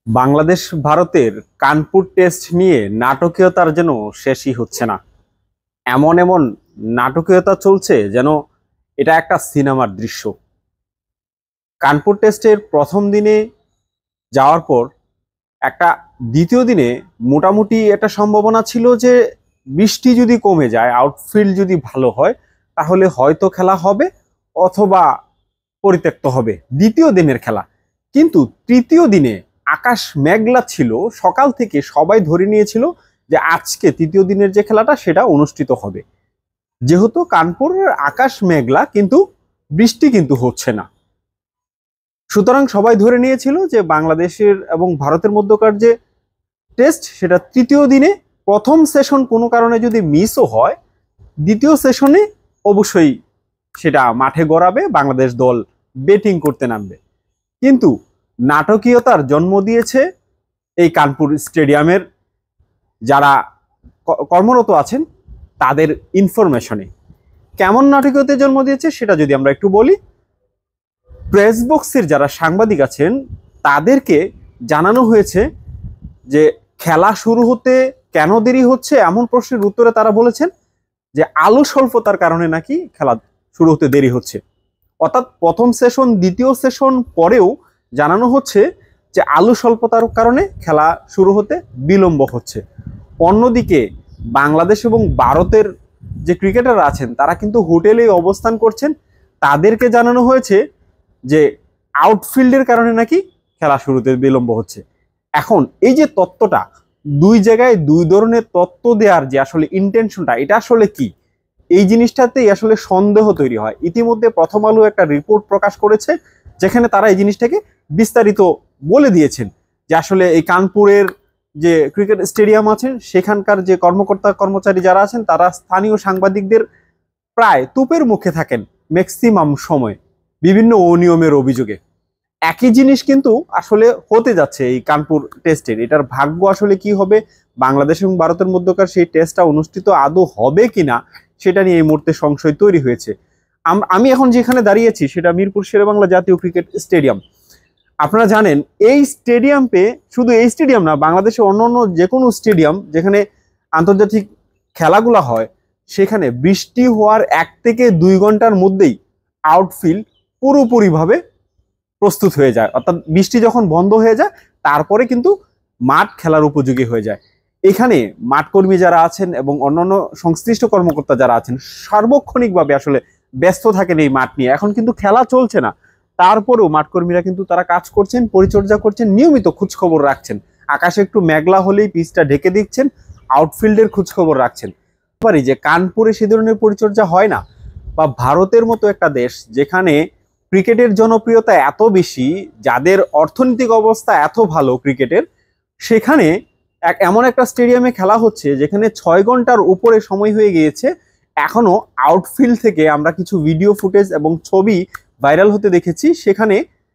বাংলাদেশ ভারতের কানপুর টেস্ট নিয়ে নাটকীয়তার যেন শেষই হচ্ছে না। এমন এমন নাটকীয়তা চলছে যেন এটা একটা সিনেমার দৃশ্য। কানপুর টেস্টের প্রথম দিনে যাওয়ার পর একটা দ্বিতীয় দিনে মোটামুটি একটা সম্ভাবনা ছিল যে বৃষ্টি যদি কমে যায়, আউটফিল্ড যদি ভালো হয়, তাহলে হয়তো খেলা হবে অথবা পরিত্যক্ত হবে দ্বিতীয় দিনের খেলা। কিন্তু তৃতীয় দিনে আকাশ মেঘলা ছিল, সকাল থেকে সবাই ধরে নিয়েছিল যে আজকে তৃতীয় দিনের যে খেলাটা সেটা অনুষ্ঠিত হবে। যেহেতু কানপুরের আকাশ মেঘলা কিন্তু বৃষ্টি কিন্তু হচ্ছে না, সুতরাং সবাই ধরে নিয়েছিল যে বাংলাদেশের এবং ভারতের মধ্যকার যে টেস্ট সেটা তৃতীয় দিনে প্রথম সেশন কোনো কারণে যদি মিসও হয়, দ্বিতীয় সেশনে অবশ্যই সেটা মাঠে গড়াবে, বাংলাদেশ দল ব্যাটিং করতে নামবে। কিন্তু নাটকীয়তার জন্ম দিয়েছে এই কানপুর স্টেডিয়ামের যারা কর্মরত আছেন তাদের ইনফরমেশনে। কেমন নাটকীয়তার জন্ম দিয়েছে সেটা যদি আমরা একটু বলি, প্রেস বক্সের যারা সাংবাদিক আছেন তাদেরকে জানানো হয়েছে যে খেলা শুরু হতে কেন দেরি হচ্ছে। এমন প্রশ্নের উত্তরে তারা বলেছেন যে আলো স্বল্পতার কারণে নাকি খেলা শুরু হতে দেরি হচ্ছে। অর্থাৎ প্রথম সেশন দ্বিতীয় সেশন পরেও জানানো হচ্ছে যে আলো স্বল্পতার কারণে খেলা শুরু হতে বিলম্ব হচ্ছে। অন্যদিকে বাংলাদেশ এবং ভারতের যে ক্রিকেটাররা আছেন তারা কিন্তু হোটেলে অবস্থান করছেন, তাদেরকে জানানো হয়েছে যে আউটফিল্ডের কারণে নাকি খেলা শুরুতে বিলম্ব হচ্ছে। এখন এই যে তত্ত্বটা, দুই জায়গায় দুই ধরনের তত্ত্ব দেওয়ার যে আসলে ইন্টেনশনটা, এটা আসলে কি, এই জিনিসটাতেই আসলে সন্দেহ তৈরি হয়। ইতিমধ্যে প্রথম আলো একটা রিপোর্ট প্রকাশ করেছে যেখানে তারা এই জিনিসটাকে বিস্তারিত বলে দিয়েছেন যে আসলে এই কানপুরের যে ক্রিকেট স্টেডিয়াম আছেন সেখানকার যে কর্মকর্তা কর্মচারী যারা আছেন তারা স্থানীয় সাংবাদিকদের প্রায় তুপের মুখে থাকেন ম্যাক্সিমাম সময় বিভিন্ন অনিয়মের অভিযোগে। একই জিনিস কিন্তু আসলে হতে যাচ্ছে এই কানপুর টেস্টের। এটার ভাগ্য আসলে কি হবে, বাংলাদেশ এবং ভারতের মধ্যকার সেই টেস্টটা অনুষ্ঠিত আদৌ হবে কিনা সেটা নিয়ে এই মুহূর্তে সংশয় তৈরি হয়েছে। আমি এখন যেখানে দাঁড়িয়েছি সেটা মিরপুর শেরেবাংলা জাতীয় ক্রিকেট স্টেডিয়াম। আপনারা জানেন এই স্টেডিয়ামে, শুধু এই স্টেডিয়াম না, বাংলাদেশের অন্যান্য যে কোনো স্টেডিয়াম যেখানে আন্তর্জাতিক খেলাগুলো হয় সেখানে বৃষ্টি হওয়ার 1 থেকে 2 ঘন্টার মধ্যেই আউটফিল্ড পুরোপুরিভাবে প্রস্তুত হয়ে যায়। অর্থাৎ বৃষ্টি যখন বন্ধ হয়ে যায় তারপরে কিন্তু মাঠ খেলার উপযোগী হয়ে যায়। এখানে মাঠকর্মী যারা আছেন এবং অন্যান্য সংশ্লিষ্ট কর্মকর্তা যারা আছেন সার্বক্ষণিকভাবে আসলে ব্যস্ত থাকেন এই মাঠ নিয়ে। এখন কিন্তু খেলা চলছে না, তারপরেও মাঠকর্মীরা কিন্তু তারা কাজ করছেন, পরিচর্যা করছেন, নিয়মিত খোঁজখবর রাখছেন। আকাশে একটু মেঘলা হলেই পিচটা ঢেকে দিচ্ছেন, আউটফিল্ডের খোঁজখবর রাখছেন। পারি যে কানপুরে সে ধরনের পরিচর্যা হয় না, বা ভারতের মতো একটা দেশ যেখানে ক্রিকেটের জনপ্রিয়তা এত বেশি, যাদের অর্থনৈতিক অবস্থা এত ভালো ক্রিকেটের, সেখানে এমন একটা স্টেডিয়ামে খেলা হচ্ছে যেখানে 6 ঘন্টার উপরে সময় হয়ে গিয়েছে, এখনো আউটফিল্ড থেকে আমরা কিছু ভিডিও ফুটেজ এবং ছবি ভাইরাল হতে দেখেছি, সেখানে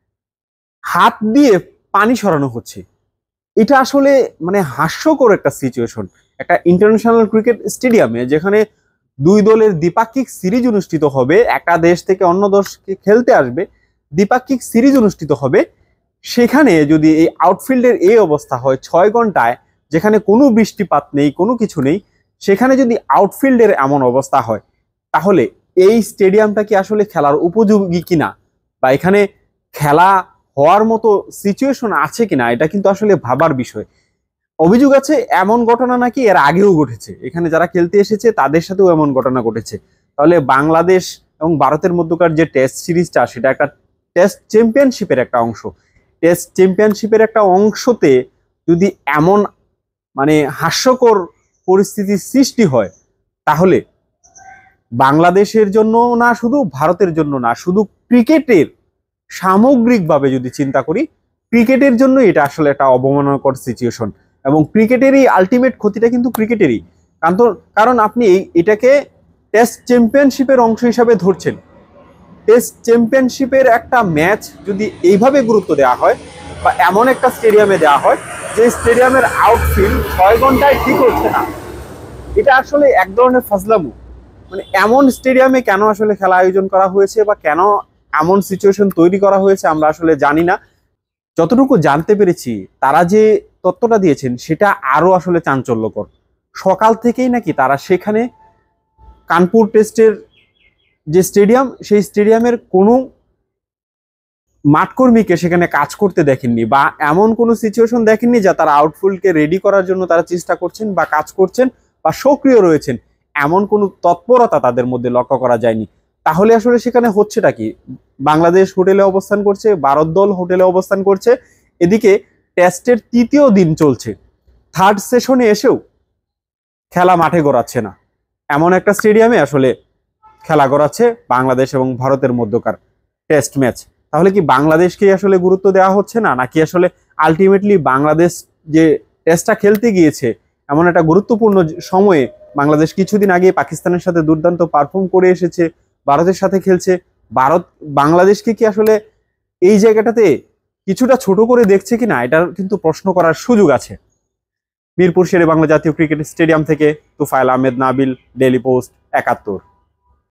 হাত দিয়ে পানি সরানো হচ্ছে। এটা আসলে মানে হাস্যকর একটা সিচুয়েশন। একটা ইন্টারন্যাশনাল ক্রিকেট স্টেডিয়ামে যেখানে দুই দলের দ্বিপাক্ষিক সিরিজ অনুষ্ঠিত হবে, একটা দেশ থেকে অন্য দেশকে খেলতে আসবে, দ্বিপাক্ষিক সিরিজ অনুষ্ঠিত হবে, সেখানে যদি এই আউটফিল্ডের এই অবস্থা হয় 6 ঘন্টায়, যেখানে কোনো বৃষ্টিপাত নেই, কোনো কিছু নেই, সেখানে যদি আউটফিল্ডের এমন অবস্থা হয়, তাহলে এই স্টেডিয়ামটা কি আসলে খেলার উপযোগী কিনা, বা এখানে খেলা হওয়ার মতো সিচুয়েশন আছে কিনা, এটা কিন্তু আসলে ভাবার বিষয়। অভিযোগ আছে এমন ঘটনা নাকি এর আগেও ঘটেছে, এখানে যারা খেলতে এসেছে তাদের সাথেও এমন ঘটনা ঘটেছে। তাহলে বাংলাদেশ এবং ভারতের মধ্যকার যে টেস্ট সিরিজটা সেটা একটা টেস্ট চ্যাম্পিয়নশিপের একটা অংশ। টেস্ট চ্যাম্পিয়নশিপের একটা অংশতে যদি এমন মানে হাস্যকর পরিস্থিতির সৃষ্টি হয়, তাহলে বাংলাদেশের জন্য না, শুধু ভারতের জন্য না, শুধু ক্রিকেটের সামগ্রিকভাবে যদি চিন্তা করি, ক্রিকেটের জন্য এটা আসলে একটা অবমাননাকর সিচুয়েশন। এবং ক্রিকেটেরই আলটিমেট ক্ষতিটা কিন্তু ক্রিকেটেরই। কারণ আপনি এটাকে টেস্ট চ্যাম্পিয়নশিপের অংশ হিসাবে ধরছেন। টেস্ট চ্যাম্পিয়নশিপের একটা ম্যাচ যদি এইভাবে গুরুত্ব দেওয়া হয়, বা এমন একটা স্টেডিয়ামে দেওয়া হয় যে স্টেডিয়ামের আউটফিল্ড 6 ঘন্টায় ঠিক হচ্ছে না, এটা আসলে এক ধরনের ফাজলামু। মানে এমন স্টেডিয়ামে কেন আসলে খেলা আয়োজন করা হয়েছে, বা কেন এমন সিচুয়েশন তৈরি করা হয়েছে আমরা আসলে জানি না। যতটুকু জানতে পেরেছি তারা যে তথ্যটা দিয়েছেন সেটা আরো আসলে চাঞ্চল্যকর। সকাল থেকেই নাকি তারা সেখানে কানপুর টেস্টের যে স্টেডিয়াম, সেই স্টেডিয়ামের কোনো মাঠকর্মীকে সেখানে কাজ করতে দেখেননি, বা এমন কোনো সিচুয়েশন দেখেননি যা তারা আউটফিল্ডকে রেডি করার জন্য তারা চেষ্টা করছেন বা কাজ করছেন বা সক্রিয় রয়েছেন, এমন কোনো তৎপরতা তাদের মধ্যে লক্ষ্য করা যায়নি। তাহলে আসলে সেখানে হচ্ছেটা কি? বাংলাদেশ হোটেলে অবস্থান করছে, ভারত দল হোটেলে অবস্থান করছে, এদিকে টেস্টের তৃতীয় দিন চলছে, থার্ড সেশনে এসেও খেলা মাঠে গড়াচ্ছে না। এমন একটা স্টেডিয়ামে আসলে খেলা গড়াচ্ছে বাংলাদেশ এবং ভারতের মধ্যকার টেস্ট ম্যাচ। তাহলে কি বাংলাদেশকে আসলে গুরুত্ব দেওয়া হচ্ছে না, নাকি আসলে আলটিমেটলি বাংলাদেশ যে টেস্টটা খেলতে গিয়েছে এমন একটা গুরুত্বপূর্ণ সময়ে, বাংলাদেশ কিছুদিন আগে পাকিস্তানের সাথে দুর্দান্ত পারফর্ম করে এসেছে, ভারতের সাথে খেলছে, ভারত বাংলাদেশকে কি আসলে এই জায়গাটাতে কিছুটা ছোট করে দেখছে কিনা, এটার কিন্তু প্রশ্ন করার সুযোগ আছে। মিরপুর শেরে বাংলা জাতীয় ক্রিকেট স্টেডিয়াম থেকে তুফাইল আহমেদ, নাবিল, ডেইলি পোস্ট ৭১।